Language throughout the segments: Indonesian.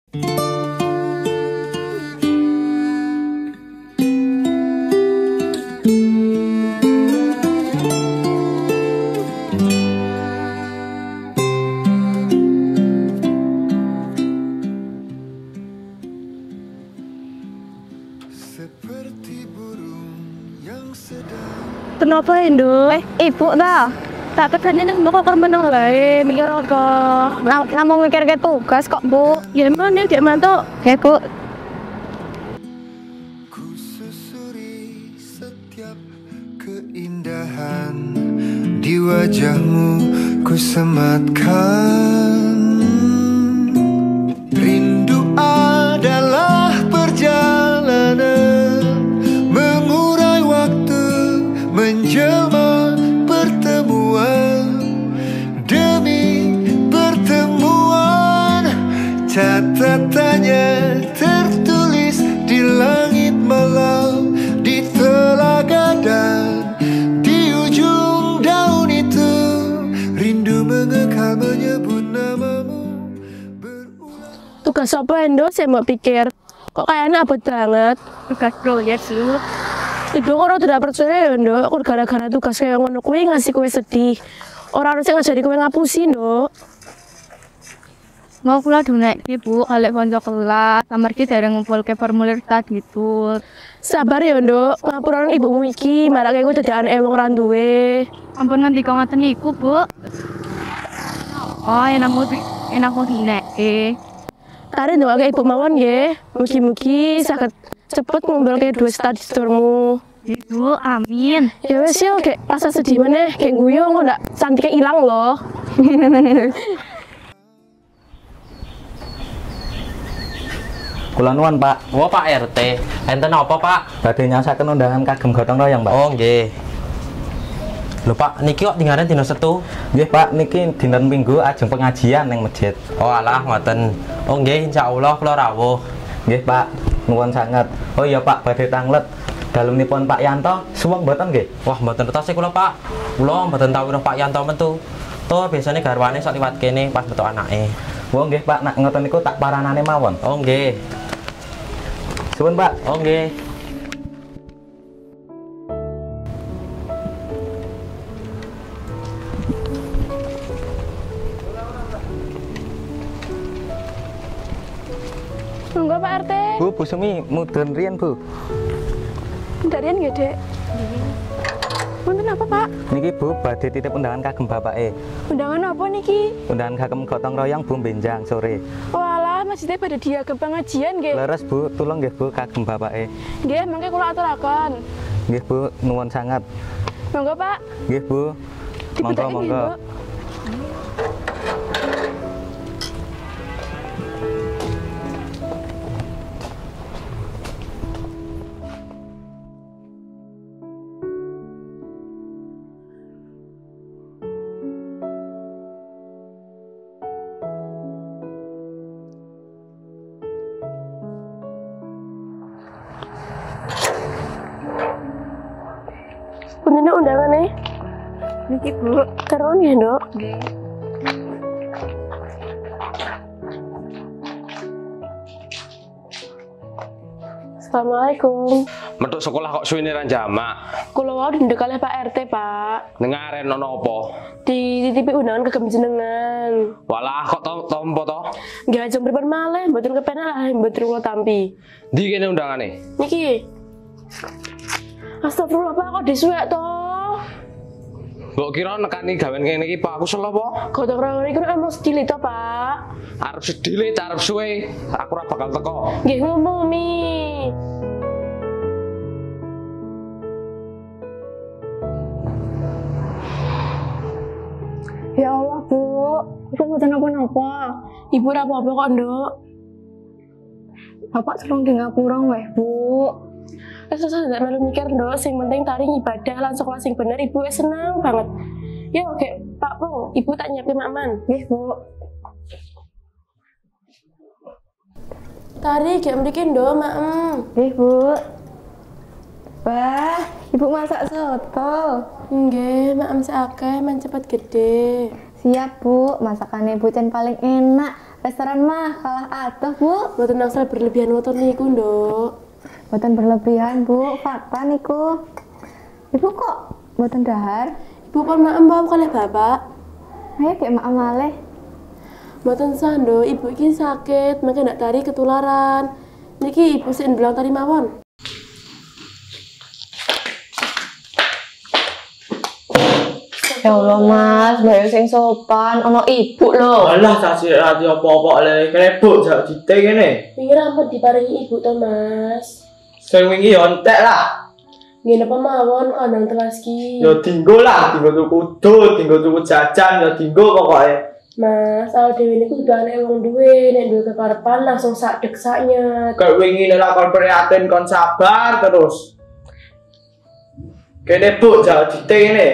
Kenapa Indo? Ibu ta. Tak pedane nek mau kok meneng lae, mikir apa? Namun mikir ke tugas kok, Bu. Ya mana dia mantuk. Oke, Bu. Ku susuri setiap keindahan di wajahmu, ku sematkan. Rindu adalah perjalanan, mengurai waktu, menjelma pertemuan demi pertemuan. Catatannya tertulis di langit malam, di telaga dan di ujung daun itu. Rindu mengekal menyebut namamu berulang. Tugas apa Indo? Saya mau pikir. Kok kayaknya abot banget. Tugas proyek dulu. Ibu kok tidak percaya ya Indo. Aku gara-gara tugas kayak ngono kuwi ngasih kowe sedih. Orang harusnya ngajari kowe ngapusi Indo. Mau kula dunek Bu, kalek kanca kelas, amargi dereng ngumpulke formulir tadi gitu. Sabar ya Indo. Ngapuran ibumu iki, marake kowe dadi anake wong ora duwe. Ampun ngendika ngoten niku, Bu. Oh, enak mau dunek. Tari ndoake ibu mawon nggih. Mugi-mugi saged cepet ngumpulke duit study tourmu. Ibu, amin. Ya wes yo, kayak rasa sedih meneh, kayak guyu kok ndak cantiknya ilang loh. Kula nuwun, Pak. Oh, Pak RT. Enten apa, Pak? Badhe nyasaken undangan kagem gotong royong, Pak. Oh, nggih. Lho, Pak, niki kok tinggalan dina Setu? Nggih, Pak, niki dinten Minggu ajeng pengajian ning masjid. Oh, alah, ngoten. Oh, nggih, insyaallah kula rawuh. Nggih, Pak. Nuwun sanget. Oh iya, Pak, badhe tanglet dalemipun Pak Yanto suwung mboten nggih? Wah, mboten entos kula, Pak. Kula mboten tau weruh Pak Yanto metu. Toh biasanya garwane sok liwat kene pas metu anake. Oh nggih, Pak, nak ngoten niku tak paranane mawon. Oh, nggih. Suwun, Pak. Oh, nggih. Enggak Pak RT. Bu Sumi mudun riyen, Bu. Darian nggih, Dek. Wonten apa, Pak? Niki Bu badhe titip undangan kagem bapake. Undangan apa niki? Undangan kagem gotong royong Bu benjang sore. Walah, masjidnya pada dia ke pengajian nggih. Leres Bu, tulung nggih Bu kagem bapake. Nggih, mangke kula aturaken. Nggih Bu, nuwun sanget. Monggo, Pak. Nggih Bu. Monggo Dibedaki, monggo. Bu. Punten undangane. Niki, Bu. Karon ya, Nduk. Nggih. Assalamualaikum. Metuk sekolah kok suwene ra jamak. Kula wau dendek kalih Pak RT, Pak. Nengaren ono apa? Dititipi undangan kagem jenengan. Walah kok tompo to? Nggih ajeng pripun malih, mboten kepenak lah mboten kula tampi. Ndi kene undangane? Niki. Astagfirullah Pak, kok disuwek to? Mbok kira nekani gawen kene iki Pak, aku selo apa? Gotong royong niku emang sedih to, Pak. Arep sedile arep suwe, aku ora bakal teko. Nggih ngumumi. Ya Allah, Bu. Ibu mboten napa-napa. Ibu ora apa-apa kok, Nduk. Bapak tolong di ngapura weh, Bu. Wes susah ndak melu mikir, Nduk. Sing penting tari ibadah lan sekolah sing bener, Ibu wis senang banget. Ya oke, Pak Pung, Ibu tak nyiapin Makman. Nggih, Bu. Tari gak mriki, Nduk, Maem. Nggih, Bu. Wah, Ibu masak soto. Nggih, Maem sakake men cepet gede. Siap, Bu. Masakan Ibu Cen paling enak. restoran mah kalah atuh, Bu. Mboten angsal berlebihan ngoten niku, Nduk. Mboten berlebihan, Bu. Fakta niku. Ibu kok mboten dahar? Ibu kon maem bawa kalih bapak. Ayo kayak mak malih. Mboten sah, Nduk. Ibu iki sakit, mangke ndak tari ketularan. Niki ibu sik bilang tari mawon. Ya Allah Mas, bayo sing sopan, ono ibu lho. Alah sasi ati apa-apa le krebuk jak dite kene. Wingi rampun diparingi ibu to, Mas. Sing wingi yo entek lah. Nggih napa mawon kandang telas ki. Yo dinggo lah, dinggo tuku udut, dinggo tuku jajan, yo dinggo pokoke. Mas, awak dhewe niku kudu anake wong duwe, nek duwe kekarepan langsung sak dek saknya. Kayak wingi nek kon prihatin kon sabar terus. Kene Bu jak dite kene.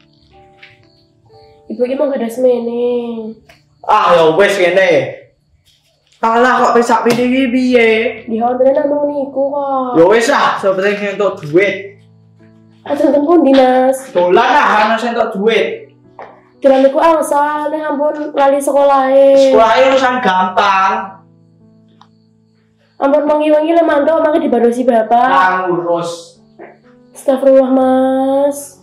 Ibu iki mau gadah semene. Ah ya wis kene. Alah kok pesak pini iki piye? Dihonten namung niku kok. Ya wis ah, sepenting entuk duit. Ajeng teng pundi, Mas? Dolan ah ana sing entuk duit. Dolan niku angsal, nek ampun lali sekolahe. Sekolahe urusan gampang. Ampun wengi-wengi le mantuk mangke dibadosi bapak. Nah ngurus. Astagfirullah, Mas.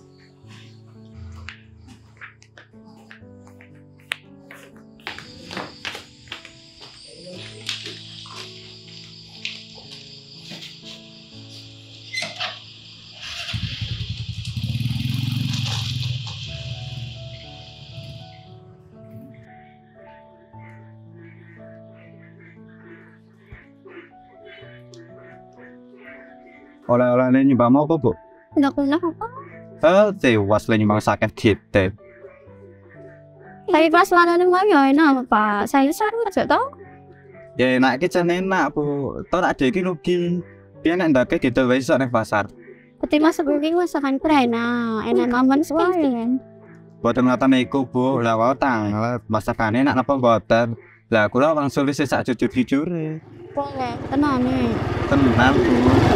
Oleh-oleh nyumbang apa, Bu? Enggak pernah apa. Tewas le nyumbang sakit gitu. Tapi pas lalu mau ya enak Pak. Saya seru aja toh. Ya enak ki jan enak, Bu. Toh nak dhewe ki rugi. Piye nek ndake didol wae iso ning pasar. Peti mas sebelum masakan enak, enak aman sekali kan. Boten ngoten niku, Bu. Lah wae tanglet masakane enak napa boten. Lah kula langsung wis sak jujur-jujure. Boleh, tenang nih. Tenang, Bu.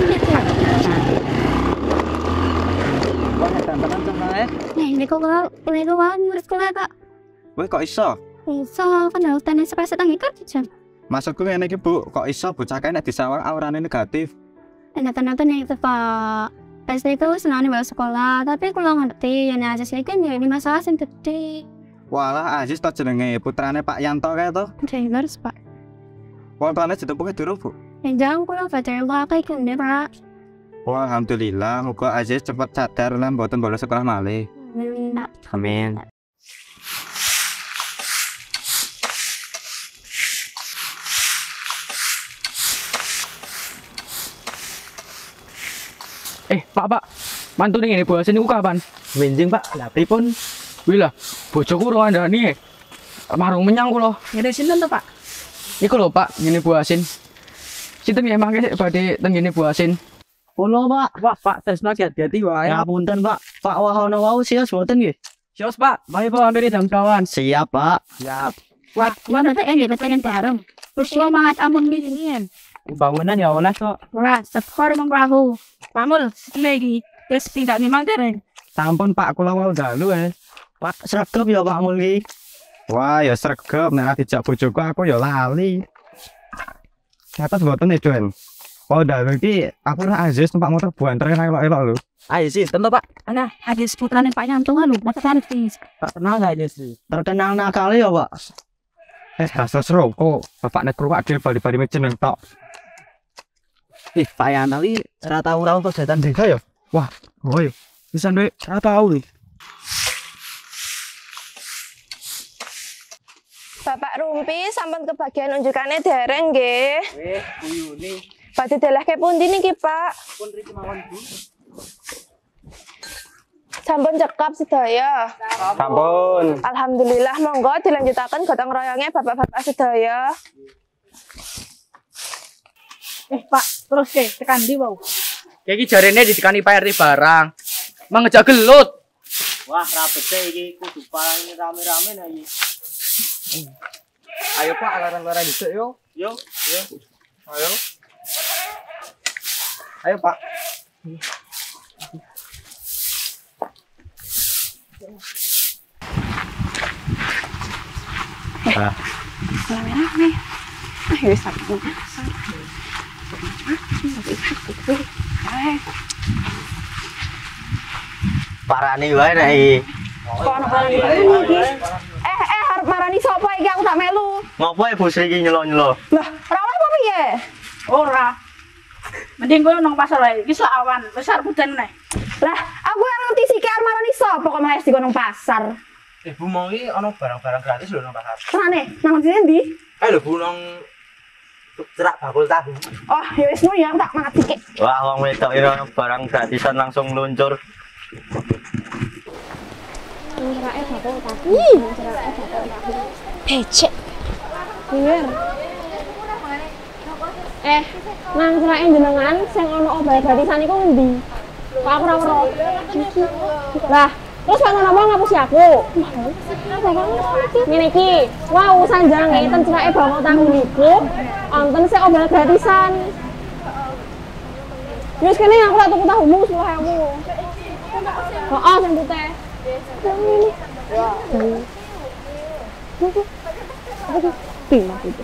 Nih, ini kok ngurus sekolah Kak. Weh kok iso? Iso, kan harus tanya sekolah setengah kerja. Maksudku ngene iki, Bu, kok iso bocah kae nek disawang aurane negatif? Nonton-nonton yang itu Pak. Pasti itu senang bawa sekolah, tapi kalau ngerti yang aja sih kan ya ini masalah yang gede. Walah, Aziz to jenenge putrane Pak Yanto kae to. Harus Pak. Wontone ditepuke durung, Bu? Yang jangan kalau baca pakai kan deh Pak. Wah, alhamdulillah, muga Aziz cepet sadar lan mboten bolos sekolah malih. Amin. Pak, mantu nih ini buasin niku kapan? Winjing Pak, lah pripun? Wih lah, bojoku ora andani. Marung menyang kula. Ngene sinten to, Pak? Niku lho Pak, ngene buasin. Sinten ya mangke badhe teng ngene buasin. Kula Pak, Pak Tresno hati-hati wae. Ngapunten Pak, Pak wahono wau sios boten nggih. Sios Pak, mari Pak hampir jam kawan. Siap Pak. Siap. Wah, mana tuh yang dibetelin bareng. Terus lo mangat amun beginian. Bangunan ya olah kok. Wah, sekor mengperahu. Pamul, lagi. Terus tidak memang tereng. Sampun Pak, kula wau dalu Pak sregep ya Pak Muli. Wah, ya sregep nek dijak bojoku aku ya lali. Nyatet mboten nih, Don. Oh, dalu iki aku ora Aziz numpak motor buanter elok-elok lho. Ayo sih, tentu Pak. Ana, Aziz putrane Pak Yanto lho, motor servis. Pak kenal gak ini sih? Terkenal nakal ya Pak. Dasar seroko, bapak nek keruak dhewe bali-bali jeneng tok. Pak Yanto iki ora tau ora kok setan desa ya. Wah, oh yo. Pisan duwe ora tau iki. Bapak Rumpi sampun kebagian unjukane dereng nggih. Nggih, Buyuni. Badhe delehke pundi niki, Pak? Pun riki mawon, Bu. Sampun cekap sedaya. Sampun. Alhamdulillah, monggo dilanjutaken gotong royongnya bapak-bapak sedaya. Pak, terus ke tekan ndi wau? Kayak iki jarene ditekani Pak RT barang. Mangejak gelut. Wah, rapete iki kudu parang rame-rame nah iki. Ayo Pak, larang-larang dhisik yo. Yo. Ayo. Ayo Pak. Rame-rame. Ayo wis tak pasar. Parani wae nek iki. Kok ana parani iki? Arep marani sapa iki aku tak melu. Ngopo Ibu Sri iki nyelo-nyelo? Lah, ora oleh apa piye? Ora. Mending kowe nang pasar wae. Iki sak awan, wis arep udan neh. Lah, aku ora ngerti sik arep marani sapa kok malah dikono pasar. Ibu mau iki ana barang-barang gratis lho nang pasar. Rane, nang ndi? Ayo lho Bu nang cerak bakul tahu. Oh, ya wis ngono ya tak mangat sik. Wah, wong wedok iki ono barang gratisan langsung luncur. Cerake bakul tahu. Cerake bakul tahu. Becek. Bener. Nang cerake jenengan sing ana obat gratisan iku ngendi? Kok aku ora weruh. Lah, terus kan napa ngapusi aku? Ngene iki, wow sanjange ten cerake bakul tahu niku wonten sing obat gratisan. Wis kene aku tak tuku tahumu 10.000. Heeh, sing putih. Ini. Ya. Apa pindah itu?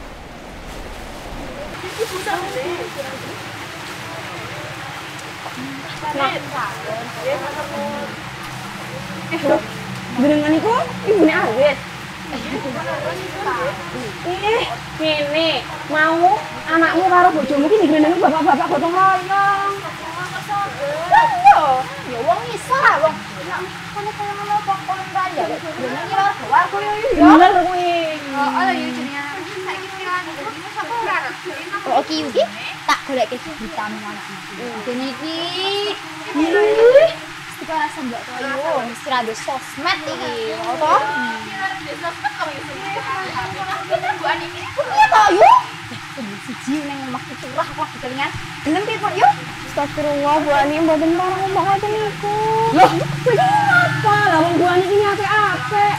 Jenengan iku ibune Awis. Ngene, mau anakmu karo bojomu ki digrenengi bapak-bapak gotong royong. Ya wong iso lah wong. Nek kono ngono kok kon raya. Jenenge ora keluar koyo yo. Bener kuwi. Oh, ya jenenge saiki pirang iki sapa ora? Oh, iki tak goleke vitamin anakmu. Dene iki. Iki rasa mbok toyo, mesti ra sosmed iki. Apa? Sosmed kok iso. Kita Bu Ani iki piye to yo? Siji nang omahku curah kok kelingan. Gelem piye yo? Astagfirullah, Bu Ani mboten parang ngomong ngoten niku. Loh, kuwi apa? Lah wong Bu Ani iki apik-apik.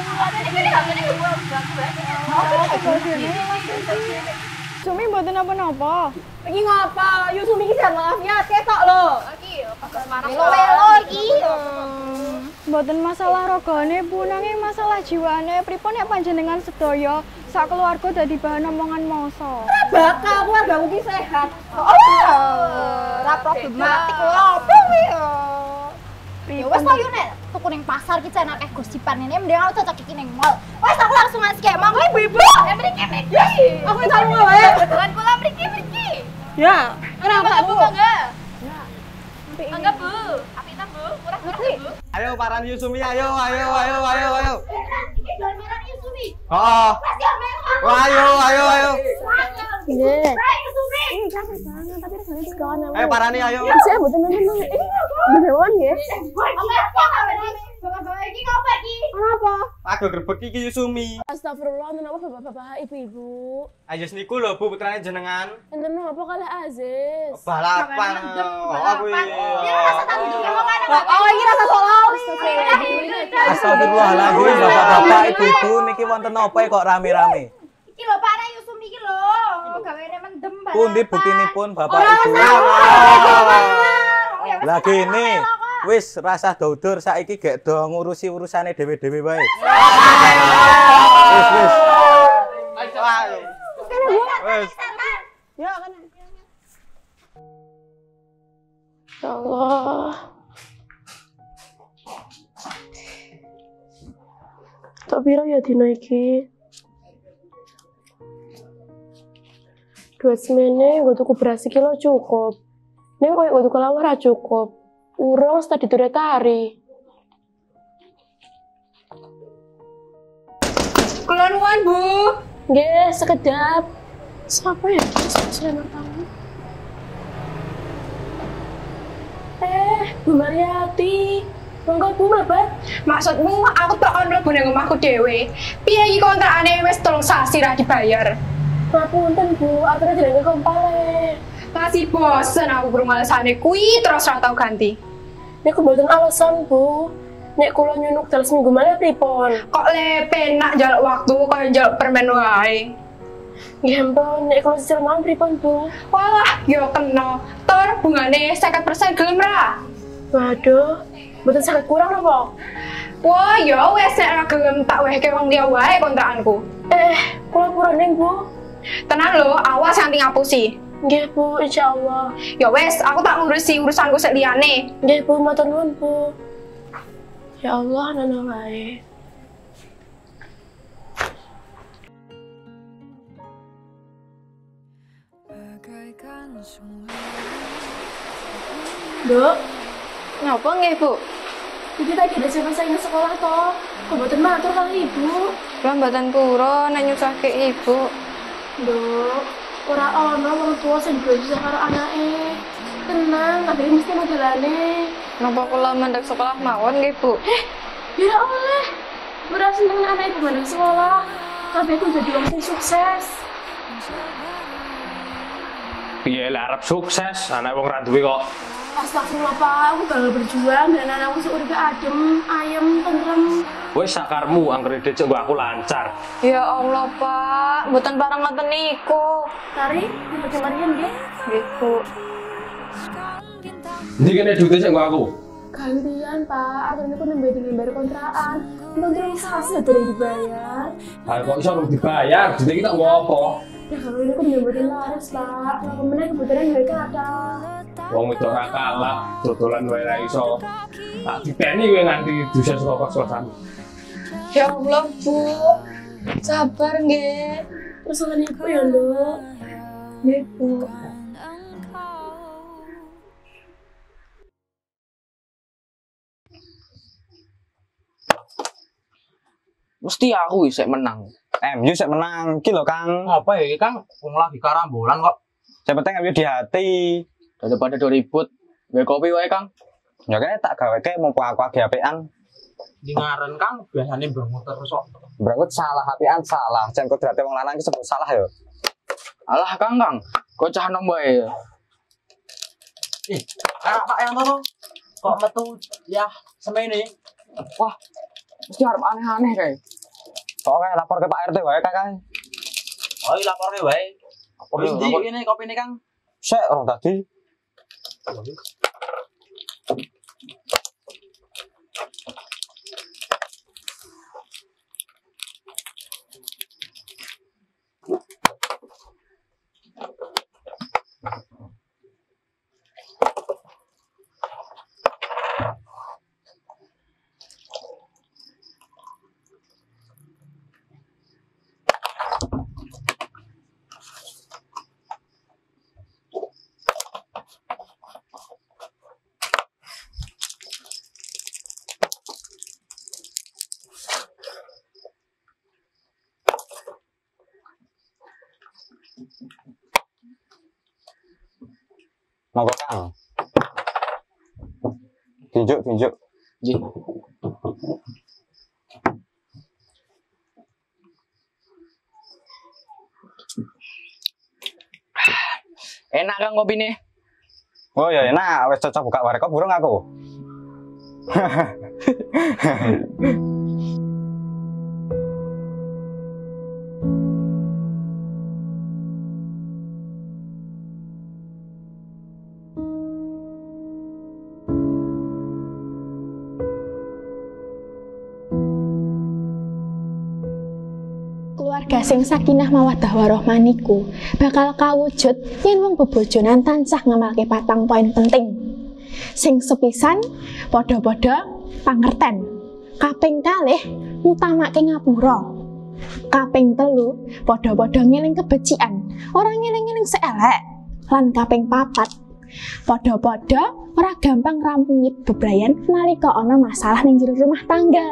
Sumi mboten napa-napa. Iki ngapa? Yo Sumi iki jan walafiat ketok lho. Iki melo-melo iki. Mboten masalah ragane Bu, nanging masalah jiwane. Pripun nek panjenengan sedaya sak keluarga dadi bahan omongan masa. Ora bakal keluargaku ki sehat. Ora problematik lho opo kuwi yo. Ya wes ayo nek tuku ning pasar ki jan akeh gosipan ngene mending aku cocok iki ning mall. Wes aku langsung ngasih kayak mangko ibu-ibu. Mriki. Aku tahu wae. Kebetulan kula mriki. Ya, kenapa Bu? Enggak. Enggak Bu. Apita Bu? Kurang ngerti Bu. Ayo Parani Yusumi, ayo. Iki dolan Yusumi. Oh. Ayo. Nggih. Ayo Parani ayo. Saya mboten nemu. Beneran nggih. Bapak-bapak iki ngopo iki? Kenapa? Aku grebek iki Yusumi. Astagfirullah, kenapa bapak-bapak ibu-ibu? Ayo niku lho Bu putrane jenengan. Enten apa kalah Aziz? Balapan. Aku Dia rasa tanggung jawab kan. Oh, iki rasa solali. Astagfirullahaladzim, bapak-bapak, ibu-ibu niki wonten napa kok rame-rame? Iki lho Pak Ana Yusumi iki lho. Gaweane mendem Pak. Pundi buktinipun bapak ibu? Lah gini, wis rasa daudur saiki gek do ngurusi urusane dhewe-dhewe wae. Wis. Wis. Ya kan. Ya Allah. Tak piro ya dina iki? Duit semene gue tuku beras kilo cukup. Nek koyo gue tuku lawar ra cukup. Urung tadi dure tari. Kula nuwun, Bu. Nggih, sekedap. Siapa ya? Saya tahu. Bu Mariati. Monggo Bu mlebat. Maksudmu aku tak ono mlebu omahku dhewe. Piye iki kontrakane wis 3 sasi ra dibayar? Ngapunten Bu, aturnya jenenge kompale. Masih bosen aku krungu alasane kuwi terus ra tau ganti. Nek mboten alasan Bu. Nek kula nyunuk dalam seminggu mana pripun? Kok le penak njaluk waktu kaya njaluk permen wae. Nggih ampun, nek kula cicil mawon pripun Bu? Walah, yo kena. Tur bungane 50% gelem ra? Waduh, mboten saged kurang lho, Pak. Wah, ya wes nek ra gelem tak wehke wong liya wae kontrakanku. Kula purane, Bu. Tenang lho, awas nanti ngapusi. Nggih, Bu, insyaallah. Ya wes, aku tak ngurusi urusanku sik liyane. Nggih, Bu, matur nuwun, Bu. Ya Allah, nana wae. Dok, Ngapa nggih, Bu? iki tadi ada selesai nang sekolah toh. Kok mboten matur kali Ibu? Kula mboten pura nek nyusahke Ibu. Dok, ora ana wong tua sing bisa karo anake. Tenang, kabeh mesti modelane. Napa kula mandek sekolah mawon nggih, Bu? Ya oleh. Ora seneng anak ibu mandek sekolah. Kabeh ku jadi wong sing sukses. Piye lah arep sukses, anak wong ra duwe kok. Astagfirullah, Pak. Aku bakal berjuang dan anakku sing uripe adem, ayem, tentrem. Wis sakarmu anggere dicek aku lancar. Ya Allah, Pak. Mboten pareng ngoten niku. Tari, dipakai Marian nggih? Nggih, Bu. Ndi kene duite sik aku. Gantian, Pak. Aku niku nembe dilembar kontrakan. Untung sasi dari dibayar. Ah kok iso dibayar? Duite iki tak nggo apa? Ya kalau ini aku bener-bener laris, Pak. Nah, kemudian kebetulan mereka ada. Wong wedok ra kalah, dodolan wae ra iso. Tak dipeni kowe nganti dosen saka kos-kosan. Ya Allah, Bu. Sabar nggih. Persoalan ibu ya, Nduk. Nggih, Bu. Mesti aku isek menang. MU sik menang ki lho, Kang. Apa ya, Kang? Wong lagi karambolan kok. Sing penting MU di hati. Daripada do ribut, gawe kopi wae, Kang. Ya kene tak gaweke mumpung aku agi apean. Di ngaren, Kang, biasane bangun terus kok. Berangkat salah apean salah. Jan kodrate wong lanang ki sebut salah ya. Alah, Kang, kok cah nom wae. Pak Yanto kok metu ya semene. Wah, mesti arep aneh-aneh kae. Soalnya lapor ke Pak RT wae, Kang. Oh, laporke wae. Wis ndi kene kopine, Kang? Sik orang tadi. Monggo, Kang. Tunjuk. Nggih. Enak Kang kopine. Oh ya enak, wis cocok buka warkop burung aku. Keluarga sing sakinah mawaddah warahmah niku bakal kawujud yen wong bebojonan tansah ngamalke 4 poin penting. Sing sepisan padha-padha pangerten. Kaping kalih ngutamake ngapura. Kaping telu padha-padha ngeling kebecikan, ora ngeling-ngeling seelek. Lan kaping papat padha-padha ora gampang rampungi bebrayan nalika ana masalah ning jero rumah tangga.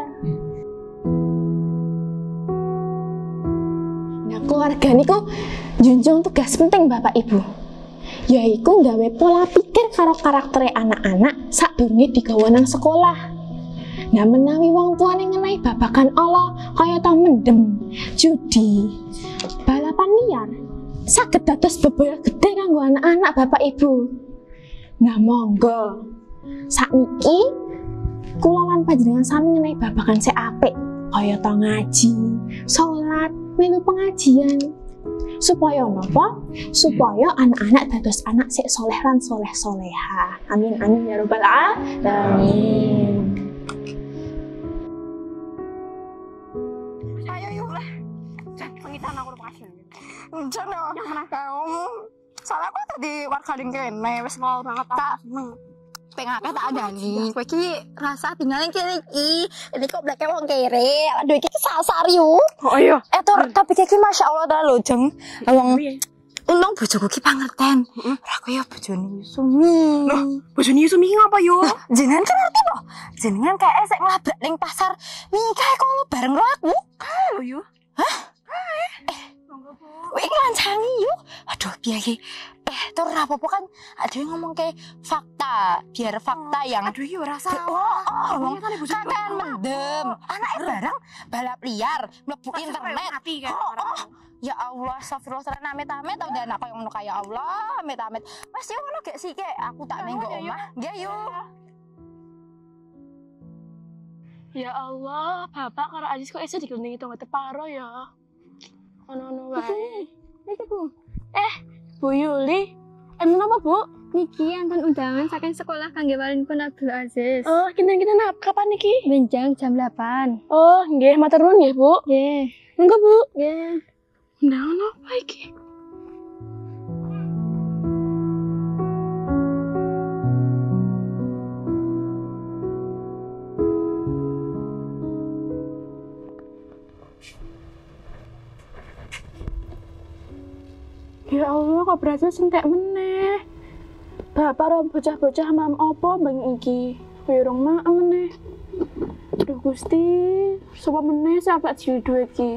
Keluarga niku junjung tugas penting Bapak Ibu, yaiku nggawe pola pikir karo karaktere anak-anak sadurunge digawa nang sekolah. Nah menawi wong tuane ngenehi babagan Allah kaya ta mendem, judi, balapan liar, saged dados bebaya gedhe kanggo anak-anak Bapak Ibu. Nah monggo sakniki kula lan panjenengan sami ngenehi babagan sing apik kaya ta ngaji, salat, melu pengajian, supaya napa? Supaya anak-anak dados anak sik soleh lan soleh-soleha. Amin amin ya rabbal alamin. Ayo yuk lah. Jan yo. Yang mana kau? Soalnya aku tadi warga ning kene wis mau banget tak. Pengake tak adani. Kowe iki rasa tinggal kene iki. Ini kok bleke wong kere. Aduh iki sasar yo. Oh iya. Tapi iki masyaallah ta lho, Jeng. Wong untung bojoku ki pangerten. Ora kaya bojone Yusumi. Loh, bojone Yusumi ngapa yo? Jenengan kan ngerti po? Jenengan kayak sik nglabrak ning pasar. Nikah kok bareng karo aku. Kae lho yo. Hah? Kae. Wih ngancani yuk. Aduh piye iki. Tur apa-apa kan ada yang ngomong kayak fakta, biar fakta yang aduh yo ora salah. Oh, kan mendem. Anake barang balap liar, mlebu internet. Ya Allah, astagfirullah, amit-amit tau anak koyo ngono kaya Allah, amit-amit. Wes yo ngono gek sik aku tak ning omah. Nggih yo. Ya Allah, Bapak karo Aziz kok iso digendingi tonggo teparo ya. Ono-ono wae. Niki Bu. Bu Yuli, apa Bu? Niki anton undangan saking sekolah kangge warinipun Abdul Aziz. Oh, kinten-kinten kapan niki? Benjang jam 8. Oh, nggih, matur nuwun nggih, Bu. Nggih. Monggo, Bu. Nggih. Undangan apa iki? Ya Allah, kok berarti sentek meneh. Bapak ora bocah-bocah mam opo bang iki? Pirung mak meneh. Duh Gusti, sapa meneh sampe jiwa duit iki?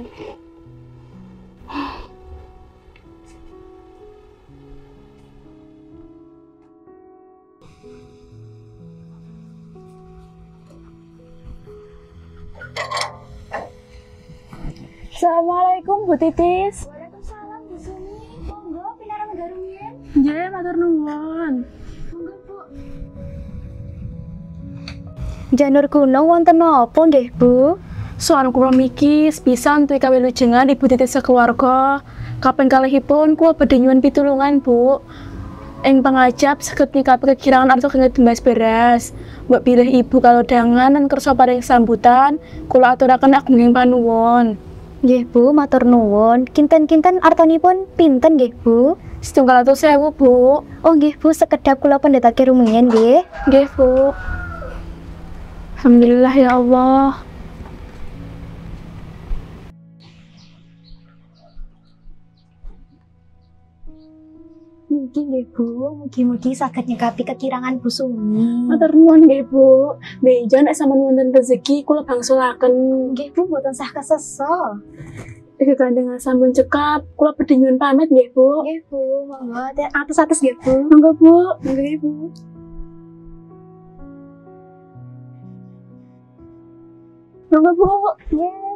Assalamualaikum Bu Titis. Waalaikumsalam Bu Sumi. Monggo pinaran garungin. Nggih, matur nuwun. Monggo Bu. Janur gunung wonten napa nggih Bu? Soal kula miki sepisan tuwi kawilujengan Ibu Titis sekeluarga. Kaping kalihipun kula badhe nyuwun pitulungan Bu. Ing pangajap saged nyikapi kekirangan arta kangge tumbas beras. Mbok pilih Ibu kalodhangan lan kersa paring sambutan, kula aturaken agunging panuwun. Nggih Bu, matur nuwun. Kinten-kinten artanipun pinten nggih Bu? 700.000 Bu. Oh nggih Bu, sekedap kula pendhetake rumiyin nggih. Nggih Bu. Alhamdulillah ya Allah. Mugi nggih Bu, mugi-mugi saged nyekapi kekirangan Bu Sumi. Matur nuwun nggih Bu. Beja nek sampean wonten rezeki kula bangsulaken. Nggih Bu, boten sah kesesa. Iki kandengan sampun cekap, kula badhe nyuwun pamit nggih Bu. Nggih Bu, monggo atus-atus nggih Bu. Monggo Bu. Nggih Bu. Monggo Bu. Nggih.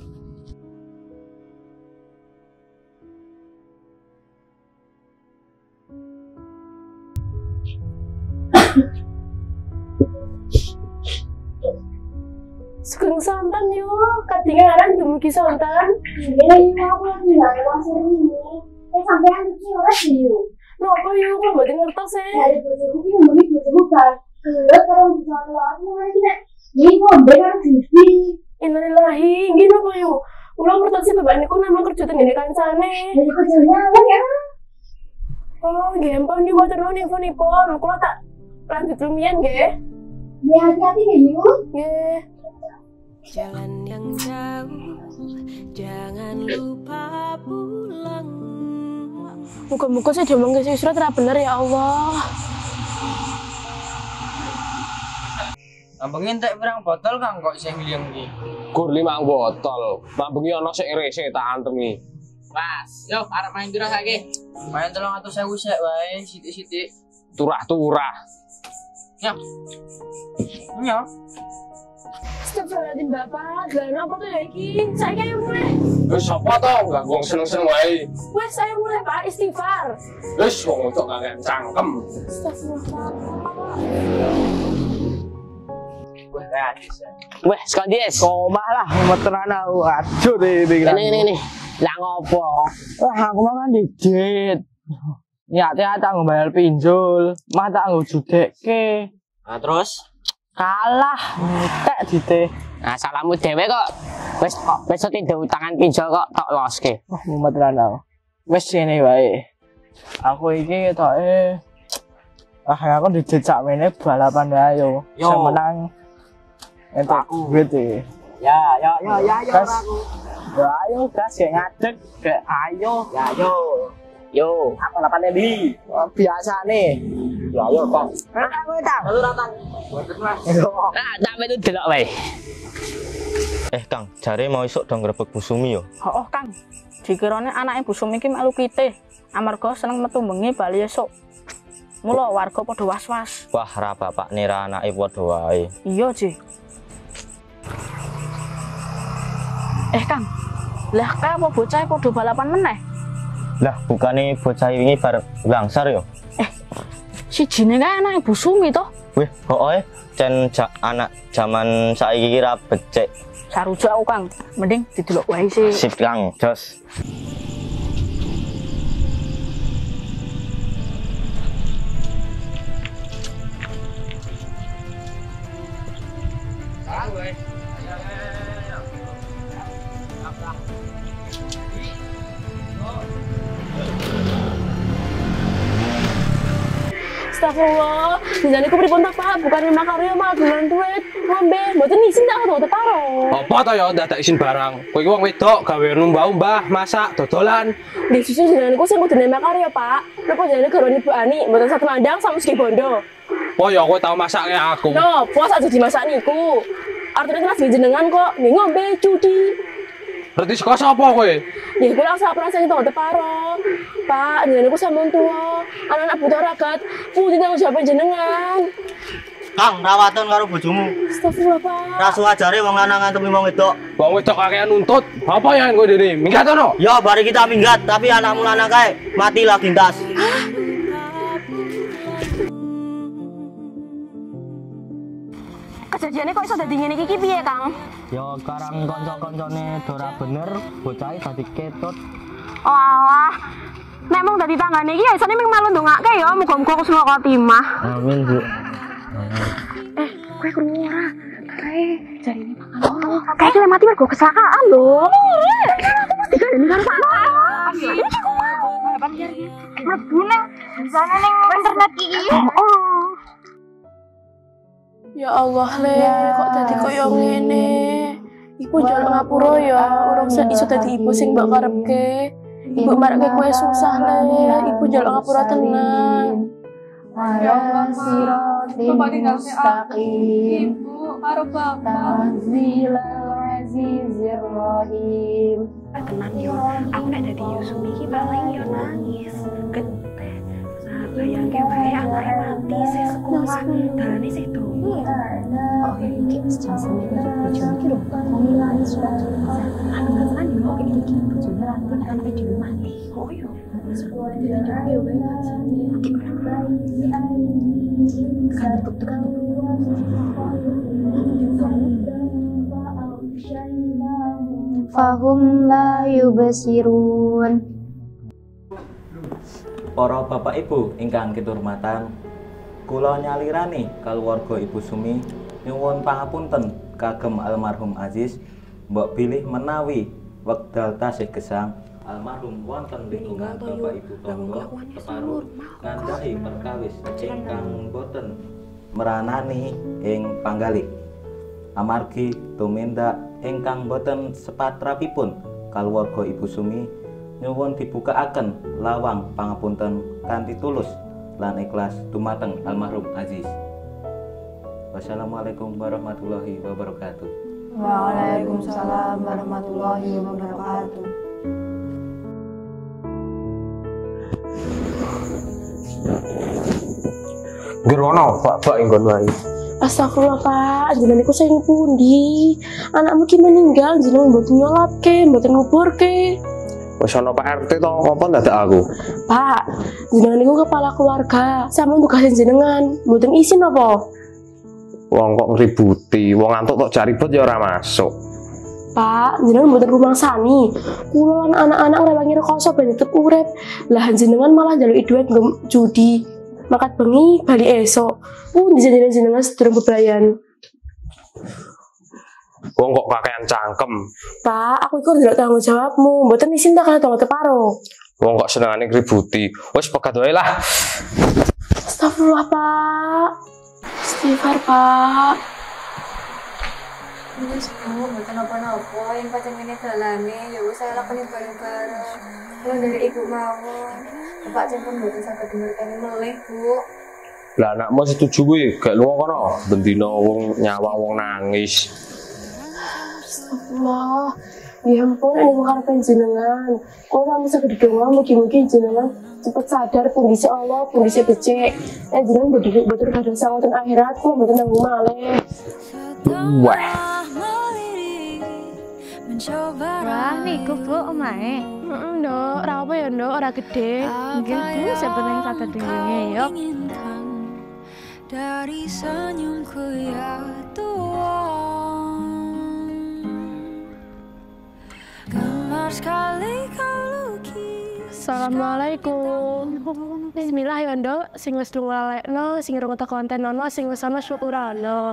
Sugeng sonten yo, katingalan dumugi sonten. Nggih, mawon nggih wasir ini. Sampeyan iki ora diu. Napa yo kok mboten ngertos e. Dari bojoku iki ngombe bojoku bar. Terus karo disono aku iki nek iki ngombe karo Gusti. Innalillahi, nggih napa yo. Kula ngertosi bapak niku namung kerja teng ngene kancane. Jadi kerjanya apa ya? Oh, nggih ampun nggih matur nuwun infonipun. Kula tak lanjut lumiyan nggih. Ya hati-hati nggih Bu. Nggih. Jalan yang jauh, jangan lupa pulang. Muga-muga saya diomong ke surat ora bener ya Allah. Ambengin tak pirang botol Kang kok isih ngliyeng iki. Gur 5 botol. Mambengi ana sik rese tak antemi. Mas, yo arep main pira saiki? Main 300.000 sik wae, sithik-sithik. Turah-turah. Ya. Ya. Astagfirullahaladzim Bapak, jalan apa tuh ya iki? Saya yang mulai. Wis sapa to ganggu wong seneng-seneng wae. Wes saya mulai Pak, istighfar. Wis wong untuk kagak cangkem. Astagfirullah. Weh, sekali Des. Komah lah, meteran aku. Aduh deh, ini. Lah ngopo? Wah, aku makan digit. Niatnya tak bayar pinjol, mah tak nggo judekke. Nah, terus kalah, tek dite. nah salahmu dhewe kok. Wis tindak utangan pinjol kok tok loske. Wah, meteran aku. Wes ngene wae. Aku iki ketoke aku dijejak mene balapan wae yo. Iso menang. Entuk duit e. Ya aku. Ya ayo gas ya ngadeg. Ayo. Ya yo. Aku lapane ndi? Biasa nih. Ya ayo, Kang. Aku tak lalu ratan. Boten, Mas. Tak metu delok wae. Kang, jare mau isuk dong grebek Bu Sumi yo. Oh, Kang. Dikirane anake Bu Sumi iki melu kitih. Amarga seneng metu bengi bali esuk. Mula warga padha was-was. Wah, ra bapak nira anake padha wae. Iya, Ji. Kang. Lah kae apa bocah padha balapan meneh? Lah, bukane bocah wingi bar langsar yo. Sijine kae anake Bu Sumi to. Wih, pokoke cen anak zaman saiki kira becek. Sarujuk aku, Kang. Mending didelok wae sih. Sip, Kang. Jos. Astagfirullah, jangan ku pripun ta Pak, bukan makarya malah dolan duit. Ngombe, mboten isin tak ketemu teparo. Apa to ya dadak isin barang? Kowe iki wong wedok gawe numbah-umbah, masak, dodolan. Di susu jenenganku sing kudu makarya Pak. Napa jenenge garwane Ibu Ani, mboten satu mandang sama meski bondo. Oh ya kowe tau masak kayak aku. No, puas aja dimasak niku. Artinya mas jenengan kok ngombe judi. Berarti saka sapa kowe? Ya kula sak perasaan itu teparo. Pak, jenenganku sampun tuwa. Anak-anak butuh ragat, pundi tanggung jawab jenengan. Kang, rawatan karo bojomu. Astagfirullah, Pak. Rasu ajare wong lanang ngantemi wong wedok. Wong wedok kakean nuntut. Apa yang kowe dene? Minggat ono? Ya, bari kita minggat, tapi anakmu lanang kae mati lagi lintas. Kejadiannya kok iso dadi ngene iki piye, Kang? Yo karang kanca-kancane ora bener, bocah dadi ketut. Oh alah. Nek mung dadi tanggane iki ya isane mung malu ndongake ya, muga-muga kusno khotimah. Amin, Bu. Kowe krungu ora? Kae jarine bakal kae ki mati mergo kecelakaan lho. Aku mesti kadene karo Pak. Mlebu nang sana ning internet iki. Ya Allah le, kok dadi koyo ngene. Ibu njaluk ngapura ya, urung iso dadi ibu sing mbok karepke. Ibu marake kowe susah le, ibu njaluk ngapura tenan. Ala siratin mustaqim. Karo bapak. Tanzilal azizir rahim. Tenan yo, aku nek dadi Yusumi iki paling yo nangis. Gede. Bayangke wae anake mati sing sekolah, dalane sing tuwa. Oke, iki wis jasane bojo iki lho. Pemilan surat Anu yo iki bojone ranting sampe dhewe mati. Oh yo. Fahum la yubsirun. Para bapak ibu ingkang kehormatan, kula nyalirani kaluwarga Ibu Sumi nyuwun pangapunten kagem almarhum Aziz mbok bilih menawi wekdal tasih gesang almarhum wonten lingkungan bapak ibu tangga keparut ngandhahi perkawis ingkang boten meranani ing panggalih amargi tumindak ingkang boten sepatrapipun kaluwarga Ibu Sumi nyuwun dibukaaken lawang pangapunten kanthi tulus lan ikhlas dumateng almarhum Aziz. Wassalamualaikum warahmatullahi wabarakatuh. Waalaikumsalam warahmatullahi wabarakatuh. Gerono, Pak inggon wae. Astagfirullah Pak, jenengan iku sing pundi? Anakmu ki meninggal jenengan mboten nyolatke, mboten nguburke. Wis ana Pak RT to, apa dadak aku? Pak, jenengan iku kepala keluarga, sampun tugasin jenengan, mboten isin apa? Wong kok ngributi, wong antuk tok jak ribut ya ora masuk. Pak, jenengan mboten rumangsani. Kula lan anak-anak ngrewangi rekoso ben tetep urip. Lah jenengan malah njaluki duit nggo judi. Makat bengi bali esok. Pundi jenengan sedurung bebrayan. Wong kok kakean cangkem. Pak, aku iku ndelok tanggung jawabmu, mboten isin tak karo teparo. Wong kok senengane ngributi. Wis pegat wae lah. Astagfirullah, Pak. Istighfar, Pak. Wis Bu, mboten napa-napa, yang pancen ngene dalane ya wis saya lakoni bareng-bareng. Kalau dari ibu mawon, Bapak jen pun mboten saged dengerkane melih, Bu. Lah anakmu setuju kuwi, gak lunga kono bendina wong nyawa wong nangis. Astagfirullah. Ya ampun, ini mengharapkan jenengan. Kalau kamu saged doa, mungkin jenengan cepet sadar kondisi Allah, kondisi becek. Jenengan betul kadang sangoten akhirat, kok mboten nanggung malih. Wah. Wah, niku Bu omahe. Nduk, ora apa ya, Nduk, ora gede. Nggih, Bu, sebenarnya saged dingene ya. Dari senyumku ya Tuhan, gemar sekali kau lukis. Assalamualaikum. Bismillah ya, Nduk. Sing wis ngalekno, sing ngrungokno konten ono, sing wis ana syukurano.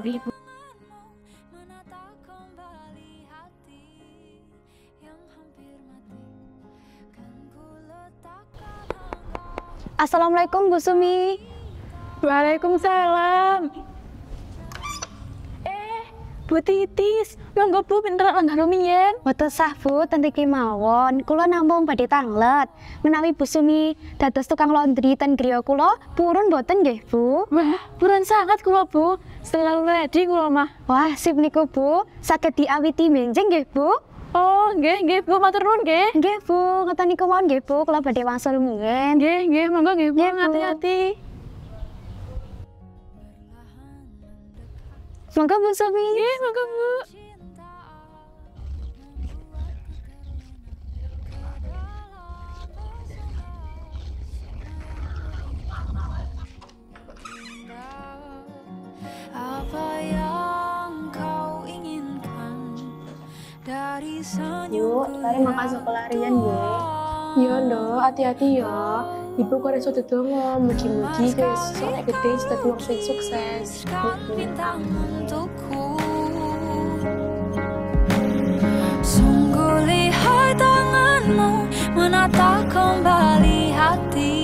Assalamualaikum Bu Sumi. Waalaikumsalam. Bu Titis, monggo Bu pinter lenggah rumiyin. Mboten sah Bu, ten iki mawon. Kula namung badhe tanglet. Menawi Bu Sumi dados tukang laundry ten griya kula, purun mboten nggih Bu? Wah, purun sangat kula Bu. Selalu ready kula mah. Wah, sip niku Bu. Saged diawiti benjing nggih Bu? Oh, nggih Bu, matur nuwun nggih. Nggih Bu, ngeten niku mawon nggih Bu, kula badhe wangsul mungkin. Nggih, monggo nggih Bu, hati-hati. Monggo Bu Sumi. Nggih, monggo Bu. Apa yang kau inginkan dari senyumku? Bu, mari makasih pelarian ya. Yo, Nduk, hati-hati ya. Ibu kok iso dedongo, mugi-mugi wis soalnya gede dadi wong sing sukses. Bintang untukku, sungguh lihai tanganmu menata kembali hati.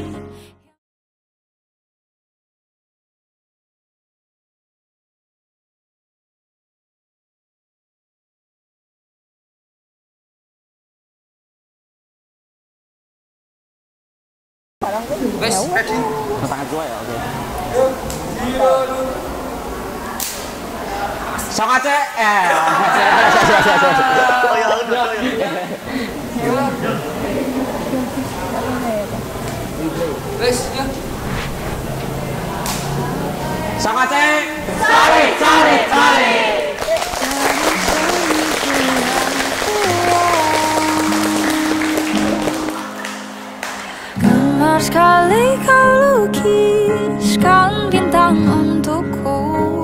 Wes, ready. Tangan gue ya, oke. Sang Aceh. Wes, ya. Sang Aceh. Cari. Gemar sekali kau lukiskan bintang untukku,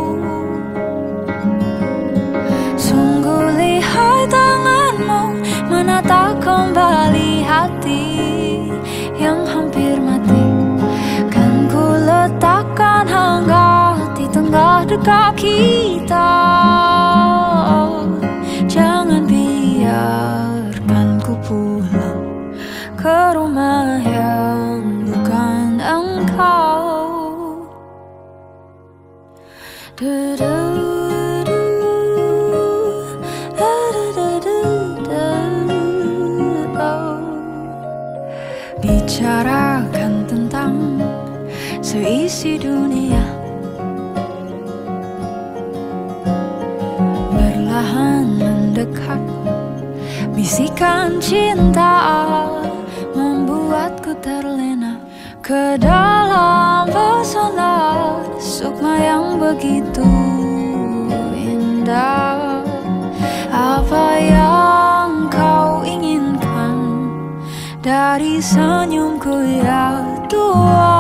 sungguh lihai tanganmu menata kembali hati yang hampir mati. Kan ku letakkan hangat di tengah dekat kita. Jangan biarkan ku pulang ke rumah yang bukan engkau. Bicarakan tentang seisi dunia, berlahan mendekat, bisikan cinta membuatku terlena ke dalam pesona sukma yang begitu indah. Apa yang kau inginkan dari senyumku ya Tuhan?